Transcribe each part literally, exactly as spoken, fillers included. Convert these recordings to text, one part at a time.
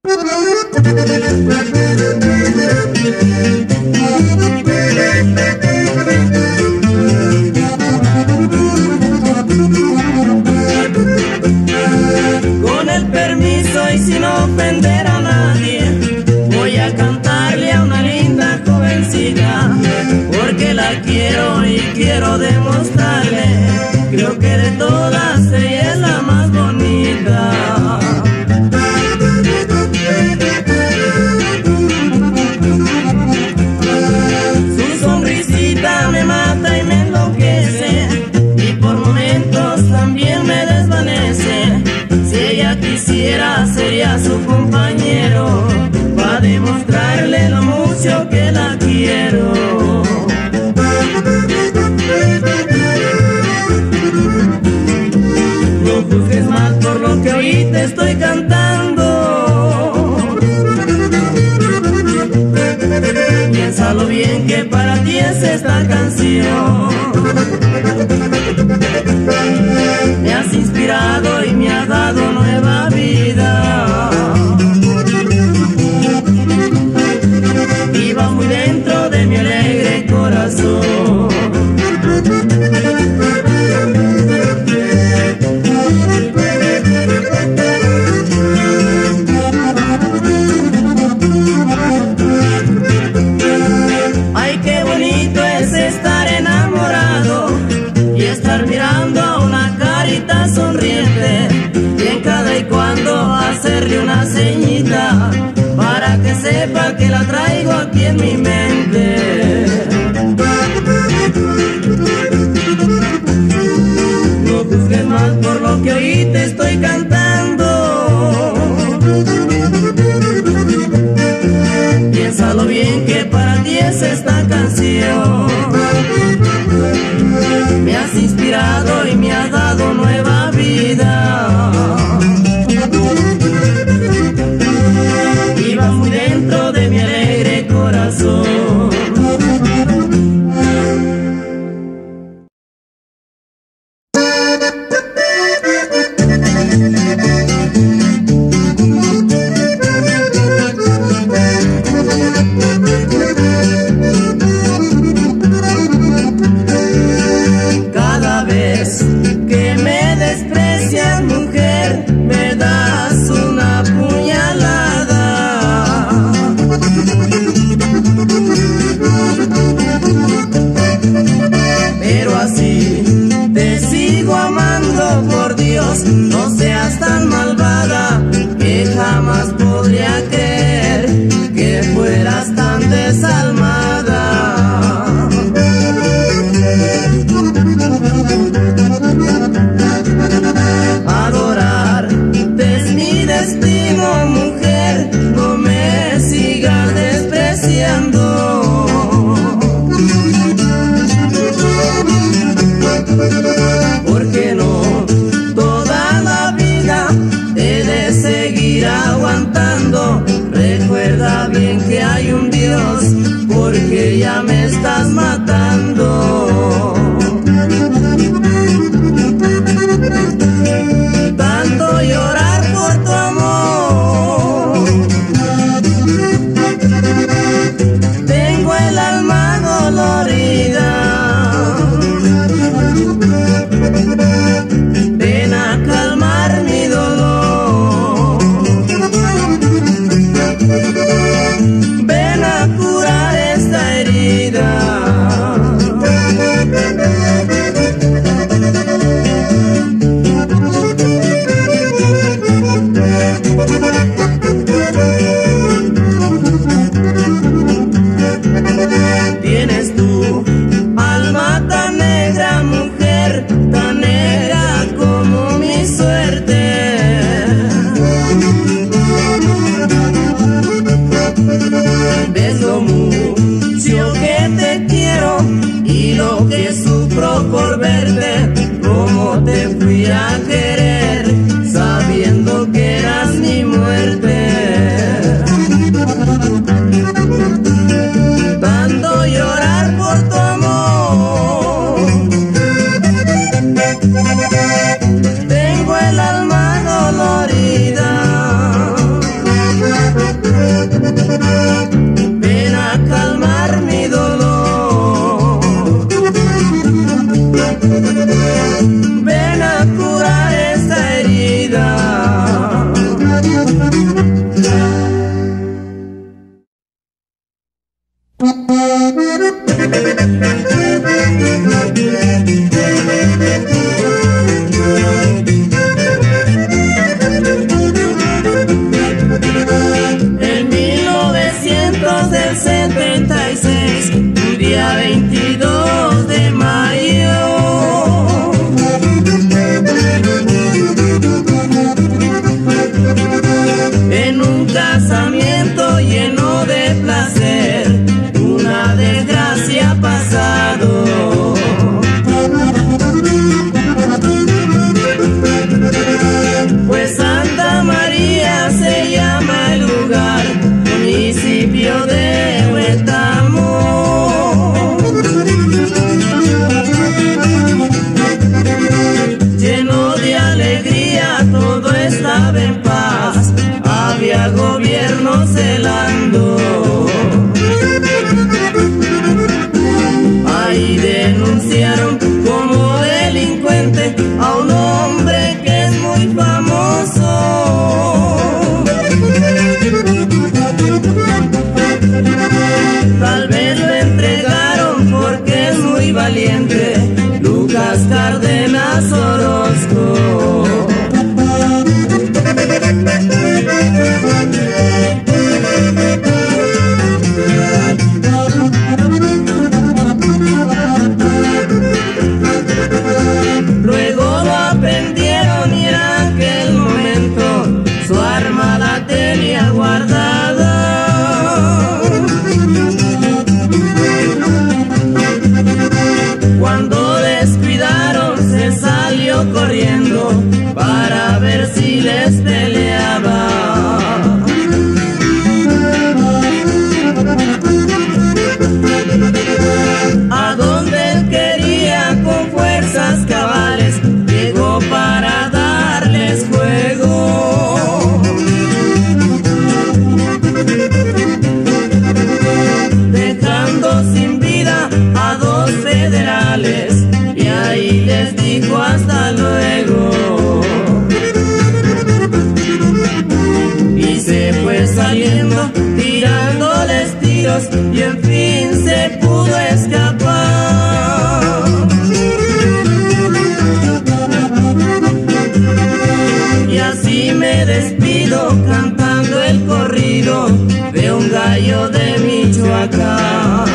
Con el permiso y sin ofender a nadie, voy a cantarle a una linda jovencita, porque la quiero y quiero demostrarle, creo que de todas ella es la más bonita. Su sonrisita me mata y me enloquece, y por momentos también me desvanece. Si ella quisiera sería su compañero, para demostrarle lo mucho que la quiero. No juzgues mal por lo que hoy te estoy cantando, piénsalo bien que para ti es esta canción. Me has inspirado y me has dado nueva vida, y va muy dentro de mi alegre corazón. Ay, qué bonito es estar enamorado y estar mirando a una carita sonriente, y en cada y cuando hacerle una ceñita para que sepa que la traigo aquí en mi mente. No juzgues mal por lo que hoy te estoy cantando, piénsalo bien que para ti es esta canción. Me has inspirado y me has dado nueva vida, y va muy dentro de mi alegre corazón. Cada vez que me desprecias, mujer, me das una puñalada, pero así te sigo amando, por Dios, no seas tan malvada, que jamás podría creer que fueras tan desalmada. Adorarte es mi destino, mujer, no me sigas despreciando. Porque no, toda la vida he de seguir aguantando. Recuerda bien que hay un Dios, porque ya me estás matando. Tanto llorar por tu amor, tengo el alma dolorida. Ven a calmar mi dolor, ven a curar esta herida. Tienes tu alma tan negra, mujer, tan negra como mi suerte. Ves lo mucho que te quiero y lo que sufro por verte, cómo te fui a querer sabiendo que eras mi muerte. Tanto llorar por tu amor, tengo el alma dolorida. estaba en paz, había gobierno celando. Ahí denunciaron como delincuente a un hombre que es muy famoso. Tal vez lo entregaron porque es muy valiente, Lucas Cárdenas Orozco. Luego lo aprendieron y en aquel momento su arma la tenía guardada. Cuando descuidaron se salió corriendo para ver si les peleaba. A donde él quería con fuerzas cabales llegó para darles juego. Dejando sin vida a dos federales y ahí les dijo hasta luego. Y se fue saliendo tirándoles tiros y en fin se pudo escapar. Y así me despido cantando el corrido de un gallo de Michoacán.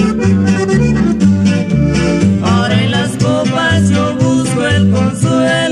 Consuelo.